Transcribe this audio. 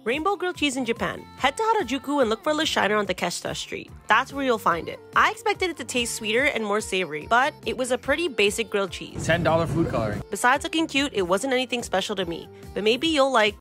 Rainbow grilled cheese in Japan. Head to Harajuku and look for Le Shiner on Takeshita Street. That's where you'll find it. I expected it to taste sweeter and more savory, but it was a pretty basic grilled cheese. $10 food coloring. Besides looking cute, it wasn't anything special to me, but maybe you'll like